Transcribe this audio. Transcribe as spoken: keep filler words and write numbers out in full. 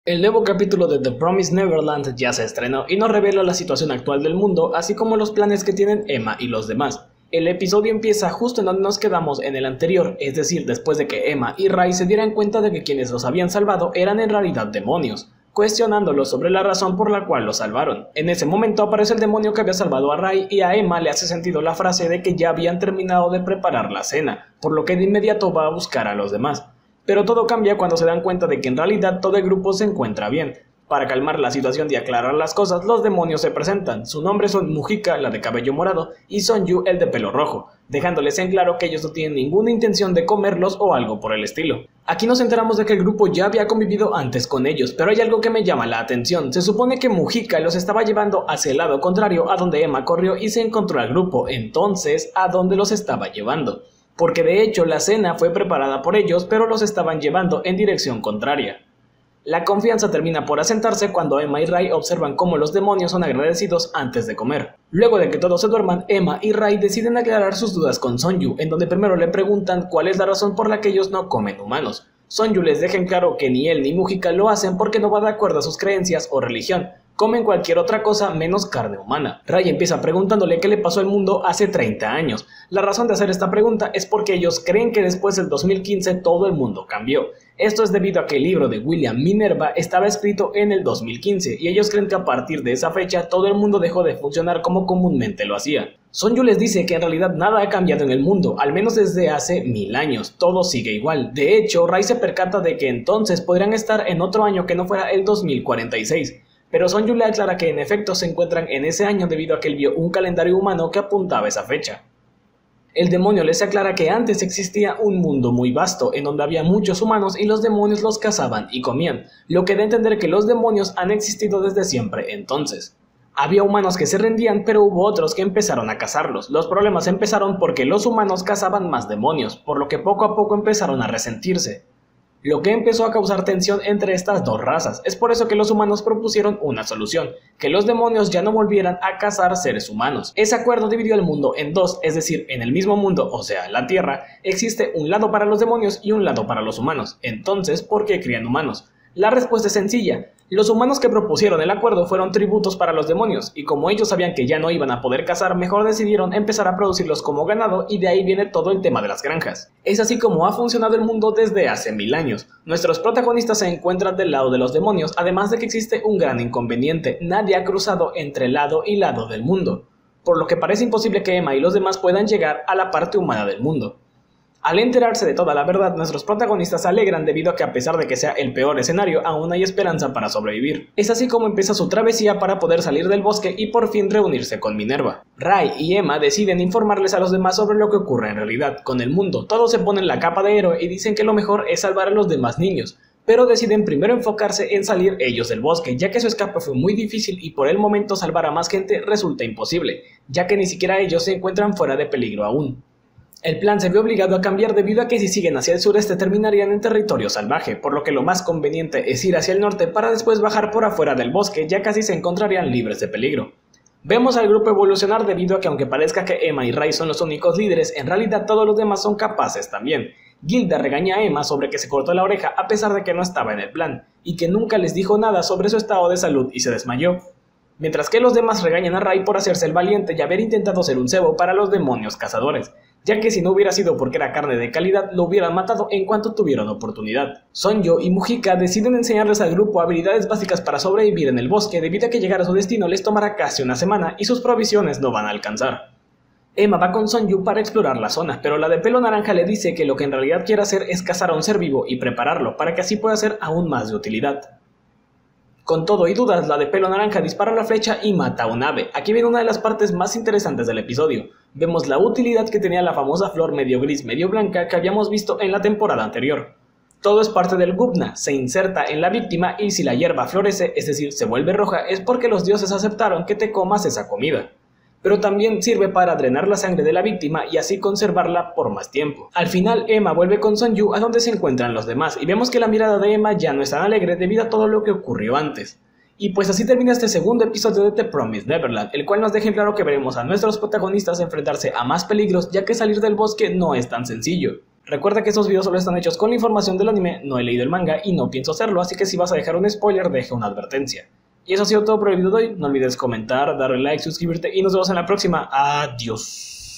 El nuevo capítulo de The Promised Neverland ya se estrenó y nos revela la situación actual del mundo, así como los planes que tienen Emma y los demás. El episodio empieza justo en donde nos quedamos en el anterior, es decir, después de que Emma y Ray se dieran cuenta de que quienes los habían salvado eran en realidad demonios, cuestionándolos sobre la razón por la cual los salvaron. En ese momento aparece el demonio que había salvado a Ray y a Emma le hace sentido la frase de que ya habían terminado de preparar la cena, por lo que de inmediato va a buscar a los demás. Pero todo cambia cuando se dan cuenta de que en realidad todo el grupo se encuentra bien. Para calmar la situación y aclarar las cosas, los demonios se presentan. Su nombre son Mujika, la de cabello morado, y Sonju, el de pelo rojo, dejándoles en claro que ellos no tienen ninguna intención de comerlos o algo por el estilo. Aquí nos enteramos de que el grupo ya había convivido antes con ellos, pero hay algo que me llama la atención. Se supone que Mujika los estaba llevando hacia el lado contrario a donde Emma corrió y se encontró al grupo. Entonces, ¿a dónde los estaba llevando? Porque de hecho la cena fue preparada por ellos, pero los estaban llevando en dirección contraria. La confianza termina por asentarse cuando Emma y Ray observan cómo los demonios son agradecidos antes de comer. Luego de que todos se duerman, Emma y Ray deciden aclarar sus dudas con Sonju, en donde primero le preguntan cuál es la razón por la que ellos no comen humanos. Sonju les deja en claro que ni él ni Mujika lo hacen porque no va de acuerdo a sus creencias o religión. Comen cualquier otra cosa menos carne humana. Ray empieza preguntándole qué le pasó al mundo hace treinta años. La razón de hacer esta pregunta es porque ellos creen que después del dos mil quince todo el mundo cambió. Esto es debido a que el libro de William Minerva estaba escrito en el dos mil quince y ellos creen que a partir de esa fecha todo el mundo dejó de funcionar como comúnmente lo hacía. Sonju les dice que en realidad nada ha cambiado en el mundo, al menos desde hace mil años, todo sigue igual. De hecho, Ray se percata de que entonces podrían estar en otro año que no fuera el dos mil cuarenta y seis. Pero Sonju le aclara que en efecto se encuentran en ese año debido a que él vio un calendario humano que apuntaba a esa fecha. El demonio les aclara que antes existía un mundo muy vasto, en donde había muchos humanos y los demonios los cazaban y comían, lo que da a entender que los demonios han existido desde siempre entonces. Había humanos que se rendían, pero hubo otros que empezaron a cazarlos. Los problemas empezaron porque los humanos cazaban más demonios, por lo que poco a poco empezaron a resentirse, lo que empezó a causar tensión entre estas dos razas. Es por eso que los humanos propusieron una solución, que los demonios ya no volvieran a cazar seres humanos. Ese acuerdo dividió el mundo en dos, es decir, en el mismo mundo, o sea, la Tierra, existe un lado para los demonios y un lado para los humanos. Entonces, ¿por qué crían humanos? La respuesta es sencilla. Los humanos que propusieron el acuerdo fueron tributos para los demonios, y como ellos sabían que ya no iban a poder cazar, mejor decidieron empezar a producirlos como ganado, y de ahí viene todo el tema de las granjas. Es así como ha funcionado el mundo desde hace mil años. Nuestros protagonistas se encuentran del lado de los demonios, además de que existe un gran inconveniente: nadie ha cruzado entre lado y lado del mundo, por lo que parece imposible que Emma y los demás puedan llegar a la parte humana del mundo. Al enterarse de toda la verdad, nuestros protagonistas se alegran debido a que a pesar de que sea el peor escenario, aún hay esperanza para sobrevivir. Es así como empieza su travesía para poder salir del bosque y por fin reunirse con Minerva. Ray y Emma deciden informarles a los demás sobre lo que ocurre en realidad con el mundo. Todos se ponen la capa de héroe y dicen que lo mejor es salvar a los demás niños, pero deciden primero enfocarse en salir ellos del bosque, ya que su escape fue muy difícil y por el momento salvar a más gente resulta imposible, ya que ni siquiera ellos se encuentran fuera de peligro aún. El plan se ve obligado a cambiar debido a que si siguen hacia el sureste terminarían en territorio salvaje, por lo que lo más conveniente es ir hacia el norte para después bajar por afuera del bosque, ya casi se encontrarían libres de peligro. Vemos al grupo evolucionar debido a que aunque parezca que Emma y Ray son los únicos líderes, en realidad todos los demás son capaces también. Gilda regaña a Emma sobre que se cortó la oreja a pesar de que no estaba en el plan, y que nunca les dijo nada sobre su estado de salud y se desmayó. Mientras que los demás regañan a Ray por hacerse el valiente y haber intentado ser un cebo para los demonios cazadores, ya que si no hubiera sido porque era carne de calidad, lo hubieran matado en cuanto tuvieron oportunidad. Sonju y Mujika deciden enseñarles al grupo habilidades básicas para sobrevivir en el bosque debido a que llegar a su destino les tomará casi una semana y sus provisiones no van a alcanzar. Emma va con Sonju para explorar la zona, pero la de pelo naranja le dice que lo que en realidad quiere hacer es cazar a un ser vivo y prepararlo para que así pueda ser aún más de utilidad. Con todo y dudas, la de pelo naranja dispara la flecha y mata a un ave. Aquí viene una de las partes más interesantes del episodio. Vemos la utilidad que tenía la famosa flor medio gris, medio blanca que habíamos visto en la temporada anterior. Todo es parte del Gupna, se inserta en la víctima y si la hierba florece, es decir, se vuelve roja, es porque los dioses aceptaron que te comas esa comida. Pero también sirve para drenar la sangre de la víctima y así conservarla por más tiempo. Al final, Emma vuelve con Sonju a donde se encuentran los demás y vemos que la mirada de Emma ya no es tan alegre debido a todo lo que ocurrió antes. Y pues así termina este segundo episodio de The Promised Neverland, el cual nos deja en claro que veremos a nuestros protagonistas enfrentarse a más peligros, ya que salir del bosque no es tan sencillo. Recuerda que estos videos solo están hechos con la información del anime, no he leído el manga y no pienso hacerlo, así que si vas a dejar un spoiler, deja una advertencia. Y eso ha sido todo por el video de hoy, no olvides comentar, darle like, suscribirte y nos vemos en la próxima. Adiós.